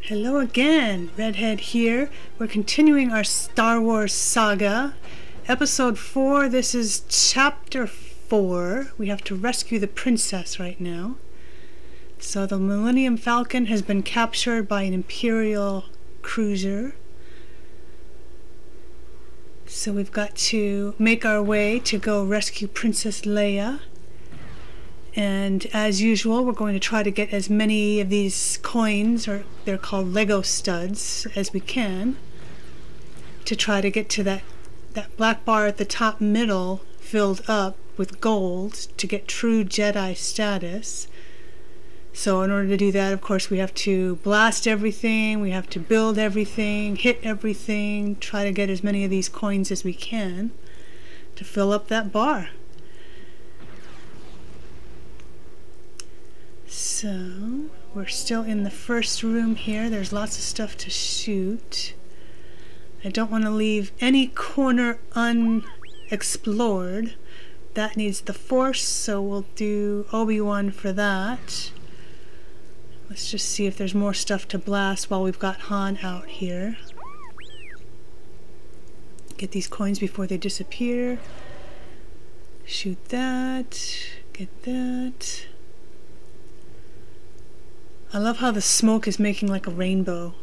Hello again, Redhead here. We're continuing our Star Wars saga. Episode 4, this is Chapter 4. We have to rescue the princess right now. So the Millennium Falcon has been captured by an Imperial cruiser. So we've got to make our way to go rescue Princess Leia. And as usual, we're going to try to get as many of these coins, or they're called Lego studs, as we can, to try to get to that black bar at the top middle filled up with gold to get true Jedi status. So in order to do that, of course, we have to blast everything, we have to build everything, hit everything, try to get as many of these coins as we can to fill up that bar. So, we're still in the first room here. There's lots of stuff to shoot. I don't want to leave any corner unexplored. That needs the Force, so we'll do Obi-Wan for that. Let's just see if there's more stuff to blast while we've got Han out here. Get these coins before they disappear. Shoot that. Get that. I love how the smoke is making like a rainbow.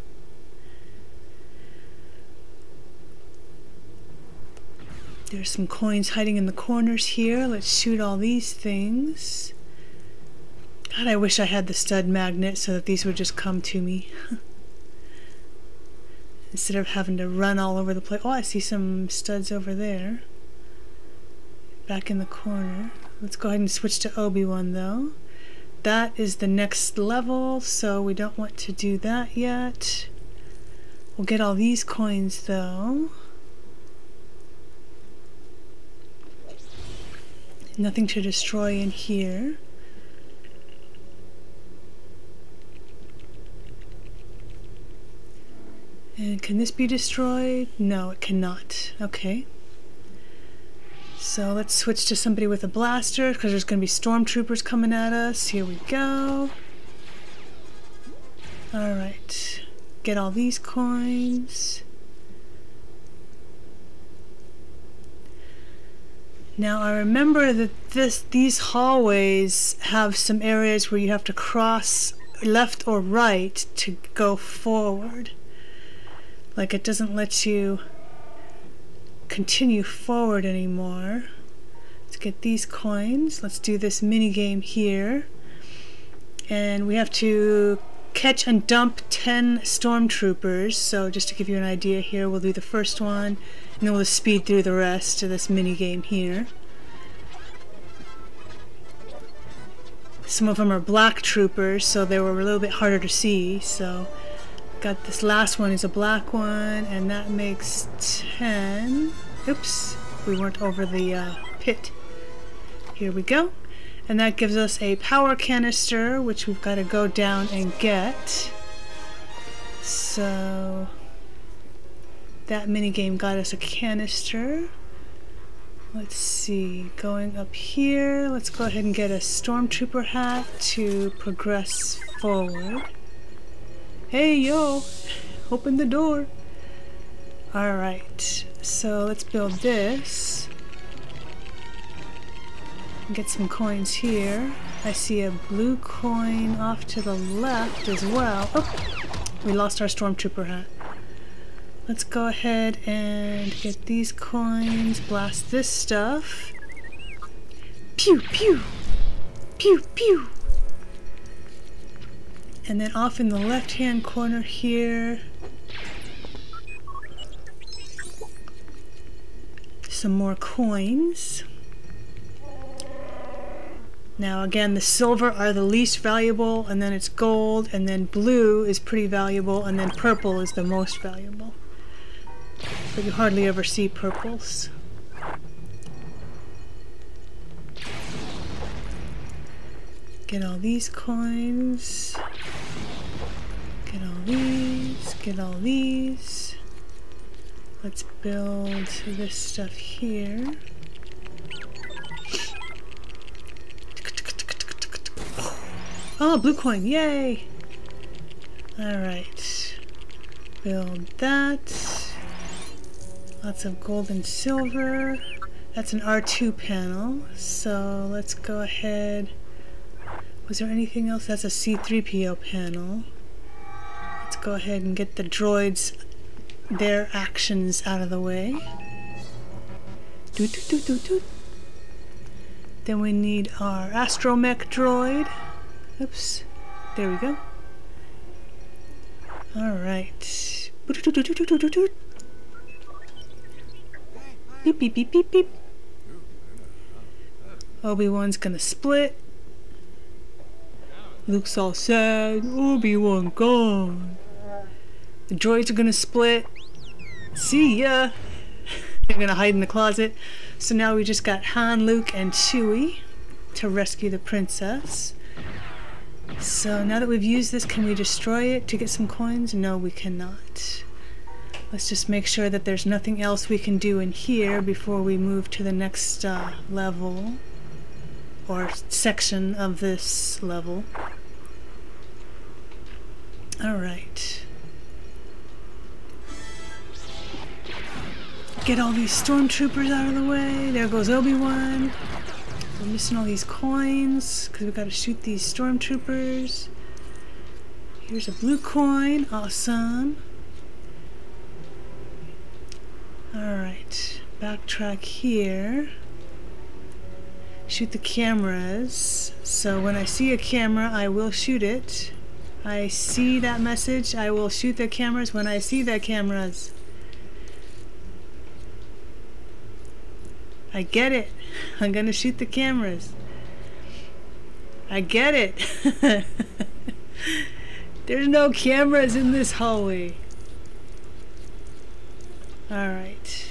There's some coins hiding in the corners here. Let's shoot all these things. God, I wish I had the stud magnet so that these would just come to me. Instead of having to run all over the place. Oh, I see some studs over there. Back in the corner. Let's go ahead and switch to Obi-Wan though. That is the next level, so we don't want to do that yet. We'll get all these coins though. Nothing to destroy in here. And can this be destroyed? No, it cannot. Okay. So let's switch to somebody with a blaster because there's going to be stormtroopers coming at us. Here we go. Alright. Get all these coins. Now I remember that these hallways have some areas where you have to cross left or right to go forward. Like it doesn't let you continue forward anymore. Let's get these coins. Let's do this mini game here. And we have to catch and dump 10 stormtroopers. So just to give you an idea here, we'll do the first one and then we'll speed through the rest of this mini game here. Some of them are black troopers, so they were a little bit harder to see. So got this last one is a black one, and that makes 10. Oops, we weren't over the pit. Here we go. And that gives us a power canister, which we've got to go down and get. So that minigame got us a canister. Let's see, going up here, let's go ahead and get a stormtrooper hat to progress forward. Hey yo, open the door. Alright, so let's build this. Get some coins here. I see a blue coin off to the left as well. Oh, we lost our stormtrooper hat. Let's go ahead and get these coins, blast this stuff. Pew pew! Pew pew! And then off in the left-hand corner here, some more coins. Now again, the silver are the least valuable, and then it's gold, and then blue is pretty valuable, and then purple is the most valuable. But you hardly ever see purples. Get all these coins. Get all these. Get all these. Let's build this stuff here. Oh, blue coin, yay! Alright. Build that. Lots of gold and silver. That's an R2 panel. So let's go ahead. Was there anything else? That's a C3PO panel. Let's go ahead and get the droids, their actions out of the way. Doot, doot, doot, doot, doot. Then we need our astromech droid. Oops. There we go. Alright. Beep, beep, beep, beep, beep. Obi-Wan's gonna split. Luke's all sad. Obi-Wan gone. The droids are gonna split. See ya. They're gonna hide in the closet. So now we just got Han, Luke, and Chewie to rescue the princess. So now that we've used this, can we destroy it to get some coins? No, we cannot. Let's just make sure that there's nothing else we can do in here before we move to the next level or section of this level. Alright. Get all these stormtroopers out of the way. There goes Obi-Wan. We're missing all these coins because we've got to shoot these stormtroopers. Here's a blue coin. Awesome. Alright. Backtrack here. Shoot the cameras. So when I see a camera, I will shoot it. I see that message, I will shoot the cameras when I see the cameras. I get it. I'm gonna shoot the cameras. I get it. There's no cameras in this hallway. Alright.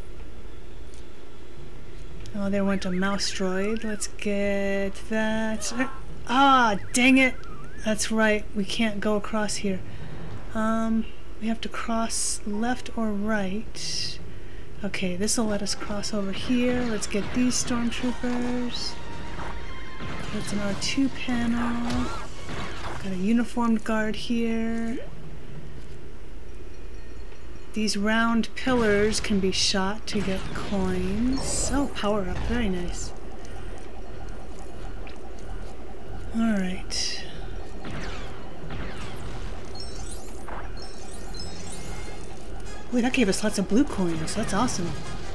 Oh, there went a mouse droid. Let's get that. Ah, dang it. That's right, we can't go across here. We have to cross left or right. Okay, this will let us cross over here. Let's get these stormtroopers. That's an R2 panel. Got a uniformed guard here. These round pillars can be shot to get coins. Oh, power up, very nice. Alright. Wait, that gave us lots of blue coins. That's awesome.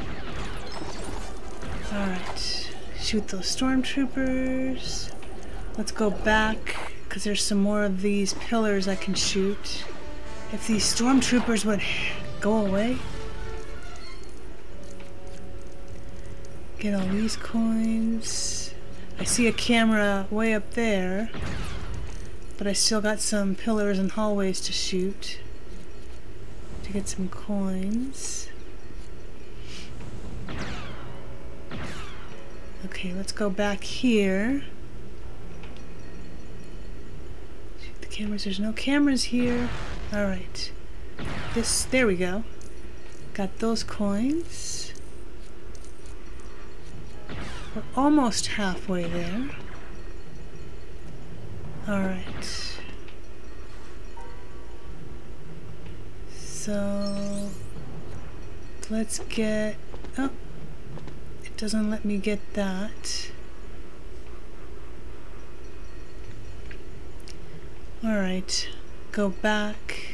Alright. Shoot those stormtroopers. Let's go back, because there's some more of these pillars I can shoot. If these stormtroopers would go away. Get all these coins. I see a camera way up there, but I still got some pillars and hallways to shoot to get some coins. Okay, let's go back here. Shoot the cameras. There's no cameras here. Alright. There we go. Got those coins. We're almost halfway there. Alright. So let's get... Oh, it doesn't let me get that. Alright, go back.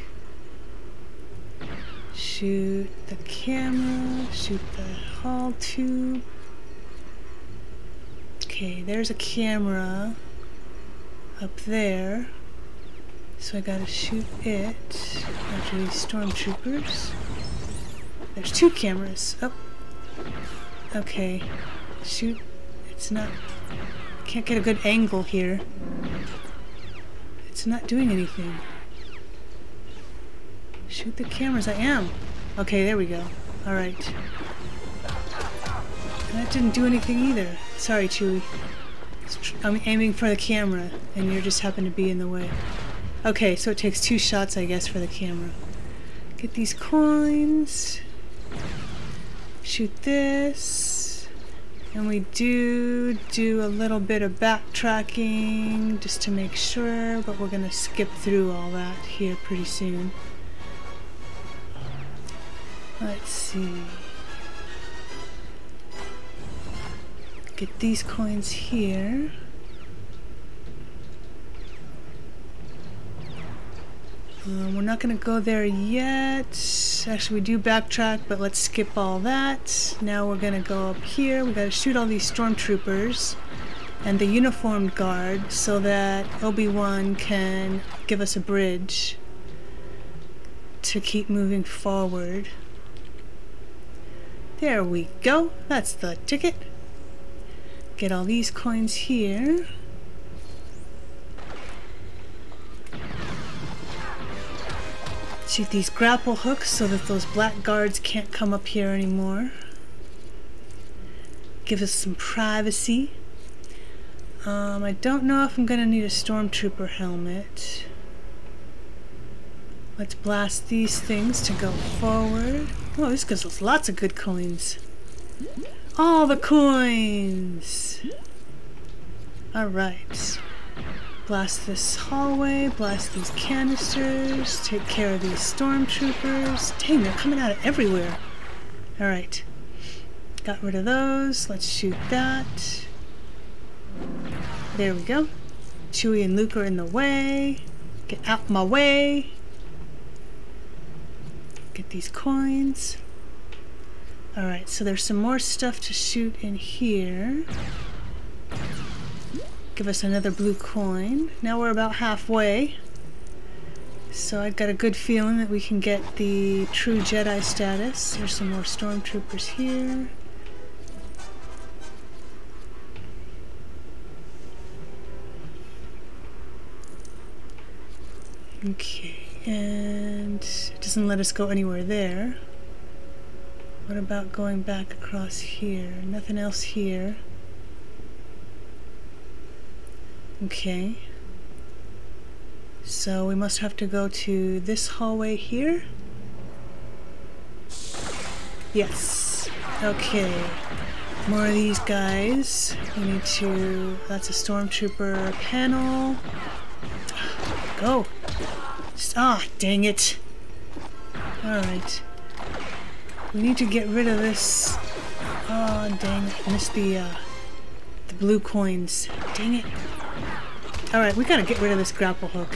Shoot the camera, shoot the hull tube. Okay, there's a camera up there. So I gotta shoot it after these stormtroopers. There's two cameras. Oh. Okay. Shoot. It's not... Can't get a good angle here. It's not doing anything. Shoot the cameras. I am. Okay, there we go. Alright. That didn't do anything either. Sorry, Chewie. I'm aiming for the camera, and you just happen to be in the way. Okay, so it takes 2 shots, I guess, for the camera. Get these coins. Shoot this. And we do a little bit of backtracking just to make sure, but we're going to skip through all that here pretty soon. Let's see. Get these coins here. We're not going to go there yet. Actually, we do backtrack, but let's skip all that. Now we're going to go up here. We got to shoot all these stormtroopers and the uniformed guard so that Obi-Wan can give us a bridge to keep moving forward. There we go. That's the ticket. Get all these coins here. Shoot these grapple hooks so that those black guards can't come up here anymore. Give us some privacy. I don't know if I'm going to need a stormtrooper helmet. Let's blast these things to go forward. Oh, this gives us lots of good coins. All the coins! Alright. Blast this hallway, blast these canisters, take care of these stormtroopers. Dang, they're coming out of everywhere. Alright. Got rid of those. Let's shoot that. There we go. Chewie and Luke are in the way. Get out my way. Get these coins. Alright, so there's some more stuff to shoot in here. Give us another blue coin. Now we're about halfway. So I've got a good feeling that we can get the true Jedi status. There's some more stormtroopers here. Okay, and it doesn't let us go anywhere there. What about going back across here? Nothing else here. Okay. So we must have to go to this hallway here. Yes. Okay. More of these guys. We need to... That's a stormtrooper panel. Go. Ah, dang it. Alright. We need to get rid of this. Oh, dang it. Missed the blue coins. Dang it. Alright, we gotta get rid of this grapple hook.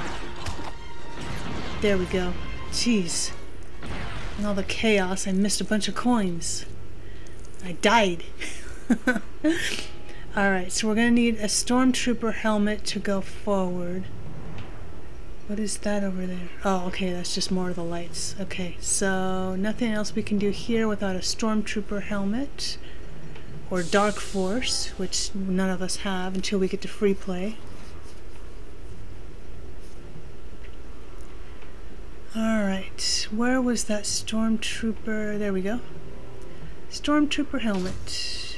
There we go. Jeez. And all the chaos, I missed a bunch of coins. I died. Alright, so we're gonna need a stormtrooper helmet to go forward. What is that over there? Oh, okay, that's just more of the lights. Okay, so nothing else we can do here without a stormtrooper helmet. Or Dark Force, which none of us have until we get to free play. Alright, where was that stormtrooper? There we go. Stormtrooper helmet.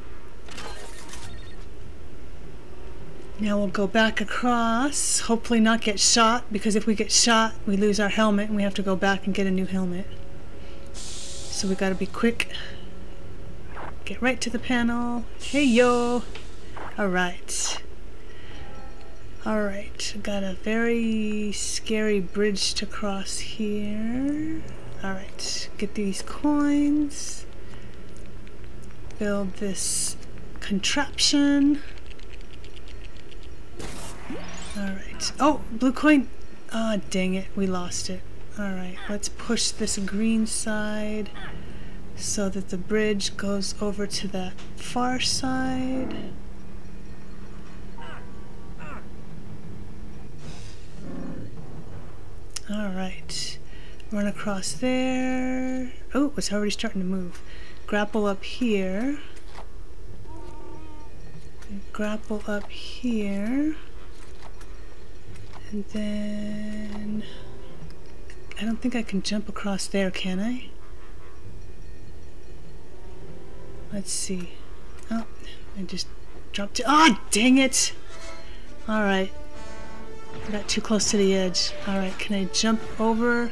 Now we'll go back across, hopefully not get shot, because if we get shot, we lose our helmet and we have to go back and get a new helmet. So we gotta be quick. Get right to the panel. Hey yo! Alright. Alright, got a very scary bridge to cross here. Alright, get these coins. Build this contraption. Alright. Oh, blue coin! Ah, dang it, we lost it. Alright, let's push this green side so that the bridge goes over to that far side. Alright, run across there. Oh, it's already starting to move. Grapple up here. Grapple up here. And then... I don't think I can jump across there, can I? Let's see. Oh, I just dropped it. Ah, dang it! Alright. I got too close to the edge. Alright, can I jump over?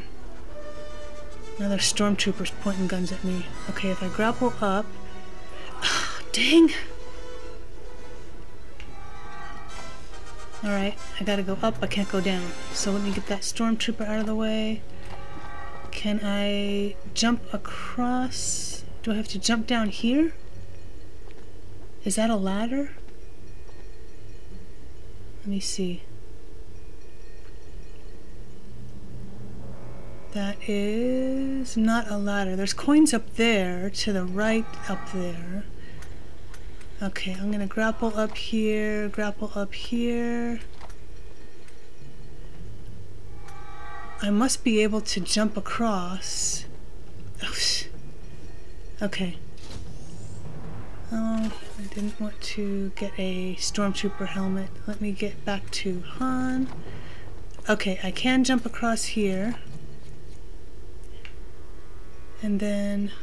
Now there's stormtroopers pointing guns at me. Okay, if I grapple up... Dang! Alright, I gotta go up, I can't go down. So let me get that stormtrooper out of the way. Can I jump across? Do I have to jump down here? Is that a ladder? Let me see. That is not a ladder. There's coins up there, to the right up there. Okay, I'm gonna grapple up here, grapple up here. I must be able to jump across. Okay. Oh, I didn't want to get a stormtrooper helmet. Let me get back to Han. Okay, I can jump across here. And then...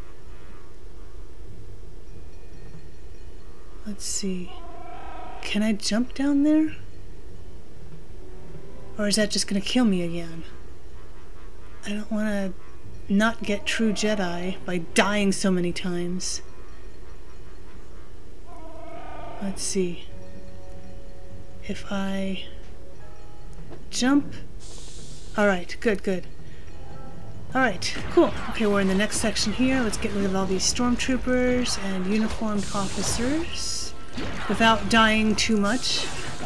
let's see. Can I jump down there? Or is that just gonna kill me again? I don't want to not get true Jedi by dying so many times. Let's see. If I jump... Alright, good, good. Alright, cool. Okay, we're in the next section here. Let's get rid of all these stormtroopers and uniformed officers without dying too much.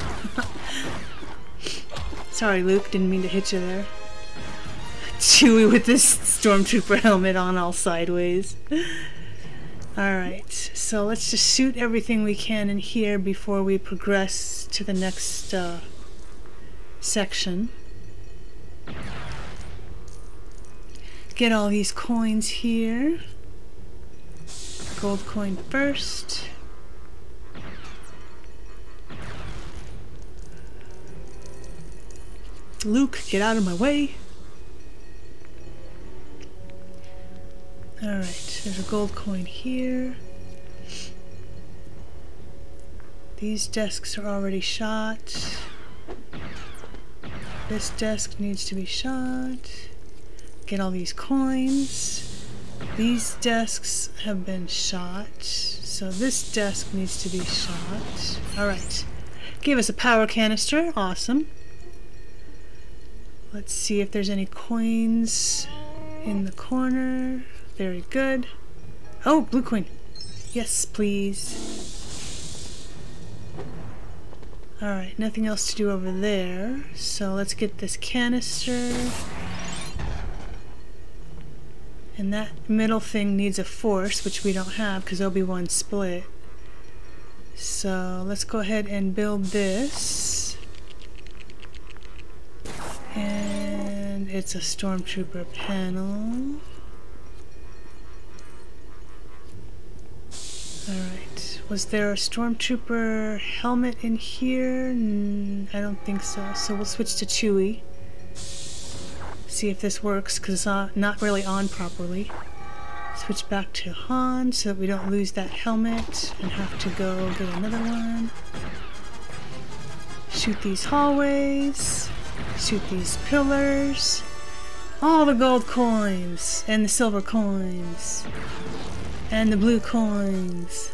Sorry, Luke, didn't mean to hit you there. Chewie with this stormtrooper helmet on all sideways. Alright, so let's just shoot everything we can in here before we progress to the next section. Get all these coins here. Gold coin first. Luke, get out of my way. Alright, there's a gold coin here. These desks are already shot. This desk needs to be shot. Get all these coins. These desks have been shot, so this desk needs to be shot. Alright. Gave us a power canister. Awesome. Let's see if there's any coins in the corner. Very good. Oh, blue coin. Yes, please. Alright, nothing else to do over there. So let's get this canister. And that middle thing needs a force, which we don't have because Obi-Wan split. So let's go ahead and build this. And it's a stormtrooper panel. Alright. Was there a stormtrooper helmet in here? I don't think so. So we'll switch to Chewie. See if this works, because it's not really on properly. Switch back to Han so that we don't lose that helmet and have to go get another one. Shoot these hallways. Shoot these pillars. All the gold coins and the silver coins and the blue coins.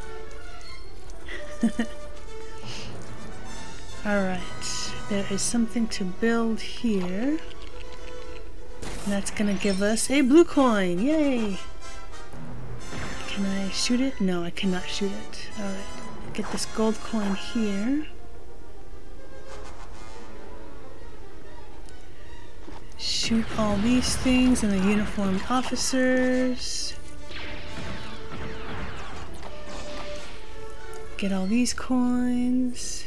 Alright, there is something to build here. And that's gonna give us a blue coin. Yay! Can I shoot it? No, I cannot shoot it. Alright, get this gold coin here. Shoot all these things and the uniformed officers. Get all these coins.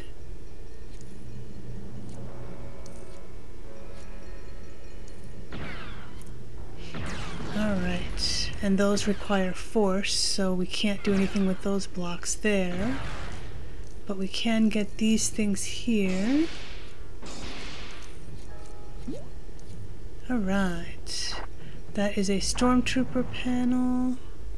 Alright, and those require force, so we can't do anything with those blocks there. But we can get these things here. Alright, that is a stormtrooper panel.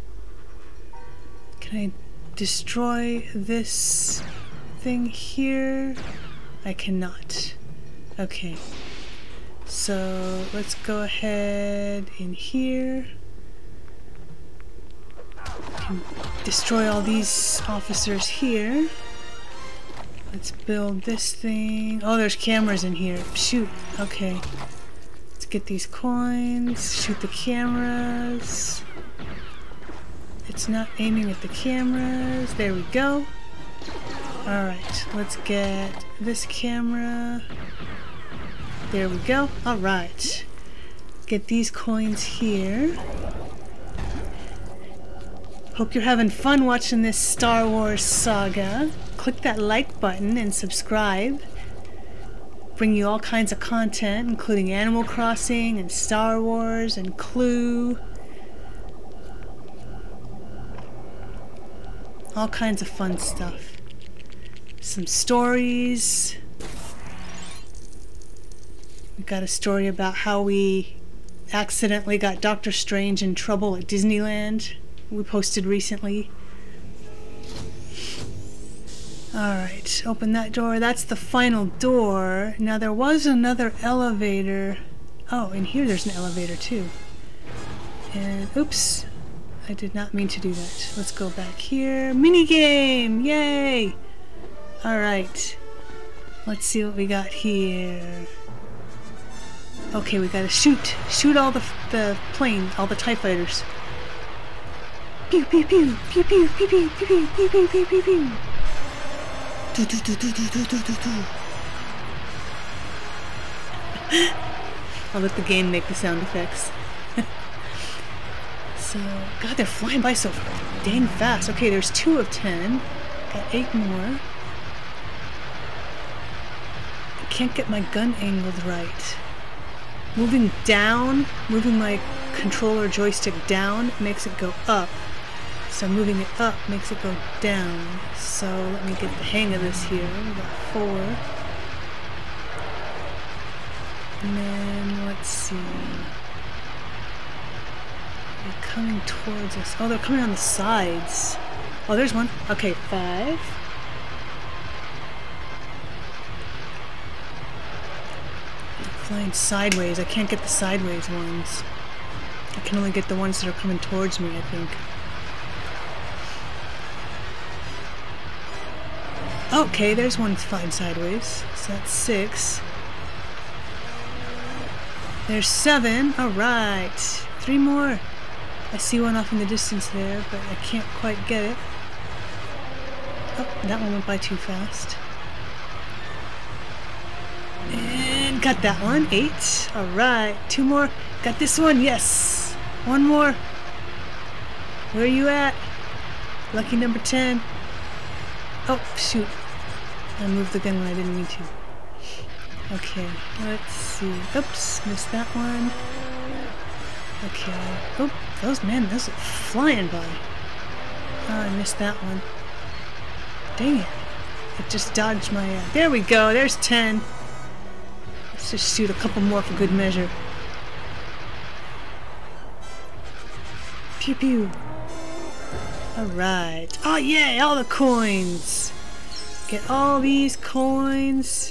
Can I destroy this thing here? I cannot. Okay. So let's go ahead in here. can destroy all these officers here. Let's build this thing. Oh, there's cameras in here. Shoot. Okay. Let's get these coins. Shoot the cameras. It's not aiming at the cameras. There we go. Alright. Let's get this camera. There we go. Alright. Get these coins here. Hope you're having fun watching this Star Wars saga. Click that like button and subscribe. Bring you all kinds of content, including Animal Crossing and Star Wars and Clue. All kinds of fun stuff. Some stories. We got a story about how we accidentally got Doctor Strange in trouble at Disneyland. We posted recently. Alright, open that door. That's the final door. Now there was another elevator. Oh, in here there's an elevator too. And oops, I did not mean to do that. Let's go back here. Minigame! Yay! Alright, let's see what we got here. Okay, we gotta shoot all the planes, all the TIE fighters. Pew pew pew pew pew pew pew pew pew pew pew pew pew. I'll let the game make the sound effects. So, God, they're flying by so dang fast. Okay, there's 2 of 10. Got 8 more. I can't get my gun angled right. Moving down, moving my controller joystick down makes it go up. So moving it up makes it go down. So let me get the hang of this here. We got 4. And then let's see. They're coming towards us. Oh, they're coming on the sides. Oh, there's one. Okay, 5. They're flying sideways. I can't get the sideways ones. I can only get the ones that are coming towards me, I think. Okay, there's one flying sideways. So that's 6. There's 7. Alright. 3 more. I see one off in the distance there, but I can't quite get it. Oh, that one went by too fast. And got that one. 8. Alright. 2 more. Got this one. Yes. 1 more. Where are you at? Lucky number 10. Oh, shoot. I moved the gun when I didn't mean to. Okay, let's see. Oops, missed that one. Okay. Oh, those are flying by. Oh, I missed that one. Dang it. It just dodged my... there we go, there's 10. Let's just shoot a couple more for good measure. Pew pew. Alright. Oh yay, all the coins! Get all these coins.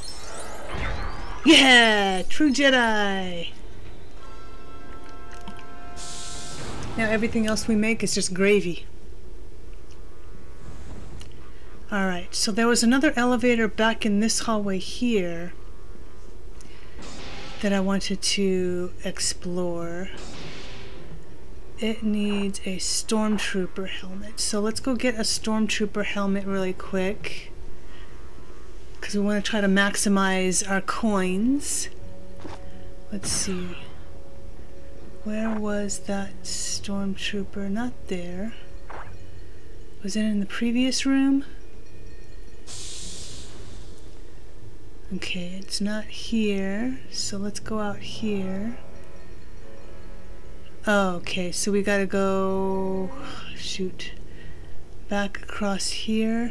Yeah! True Jedi! Now everything else we make is just gravy. Alright, so there was another elevator back in this hallway here that I wanted to explore. It needs a stormtrooper helmet. So let's go get a stormtrooper helmet really quick, because we want to try to maximize our coins. Let's see. Where was that stormtrooper? Not there. Was it in the previous room? Okay, it's not here. So let's go out here. Oh, okay, so we gotta go, shoot, back across here.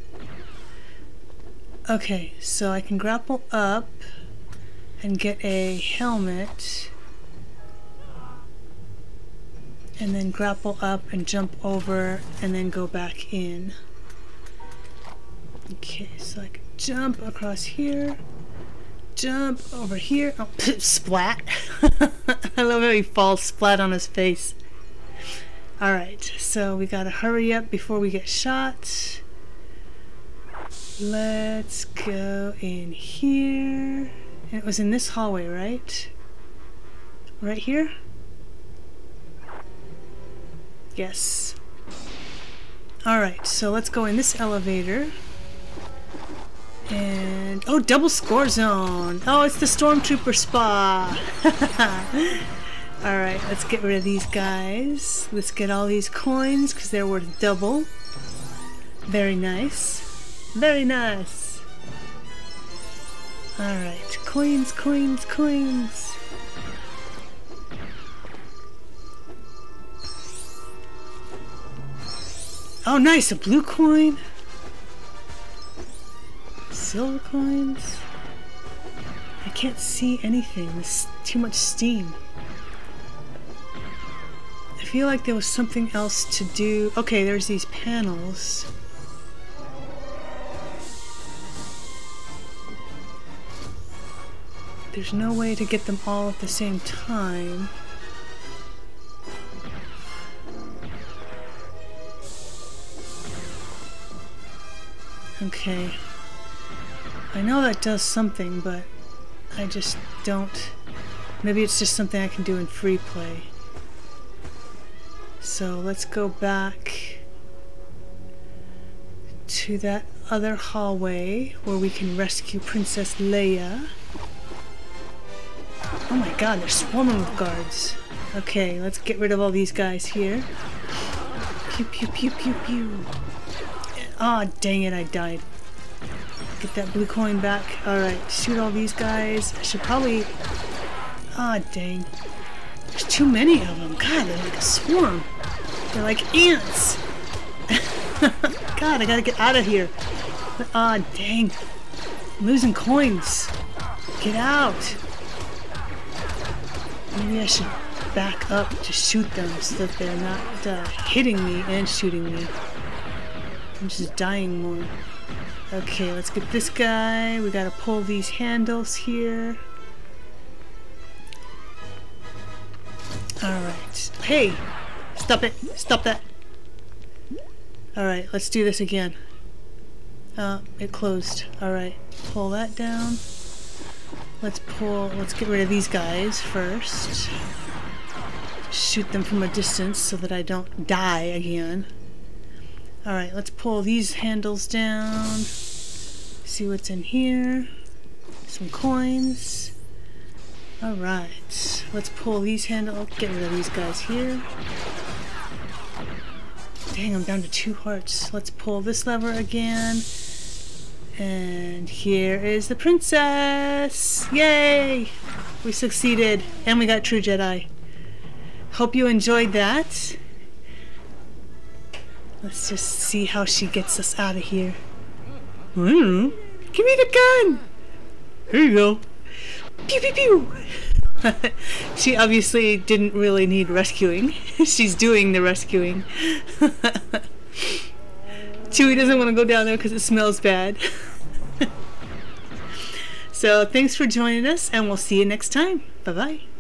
Okay, so I can grapple up and get a helmet, and then grapple up and jump over and then go back in. Okay, so I can jump across here, jump over here. Oh, splat. I love how he falls splat on his face. Alright, so we gotta hurry up before we get shot. Let's go in here. And it was in this hallway, right? Right here? Yes. Alright, so let's go in this elevator. And oh, double score zone. Oh, it's the stormtrooper spa. Alright, let's get rid of these guys. Let's get all these coins because they're worth double. Very nice. Very nice. Alright, coins, coins, coins. Oh, nice, a blue coin. Silver coins. I can't see anything. There's too much steam. I feel like there was something else to do. Okay, there's these panels. There's no way to get them all at the same time. Okay. I know that does something, but I just don't... Maybe it's just something I can do in free play. So let's go back to that other hallway where we can rescue Princess Leia. Oh my god, they're swarming with guards. Okay, let's get rid of all these guys here. Pew pew pew pew pew. Ah, dang it, I died. Get that blue coin back. Alright, shoot all these guys. I should probably... Ah, dang. There's too many of them. God, they're like a swarm. They're like ants. God, I gotta get out of here. Ah, dang. I'm losing coins. Get out. Maybe I should back up to shoot them so that they're not hitting me and shooting me. I'm just dying more. Okay, let's get this guy. We gotta pull these handles here. Alright. Hey! Stop it! Stop that! Alright, let's do this again. It closed. Alright, pull that down. Let's get rid of these guys first. Shoot them from a distance so that I don't die again. Alright, let's pull these handles down. See what's in here. Some coins. Alright, let's pull these handles. Get rid of these guys here. Dang, I'm down to 2 hearts. Let's pull this lever again. And here is the princess! Yay! We succeeded. And we got True Jedi. Hope you enjoyed that. Let's just see how she gets us out of here. I don't know. Give me the gun! Here you go. Pew pew pew! She obviously didn't really need rescuing. She's doing the rescuing. Chewie doesn't want to go down there because it smells bad. So thanks for joining us, and we'll see you next time. Bye-bye.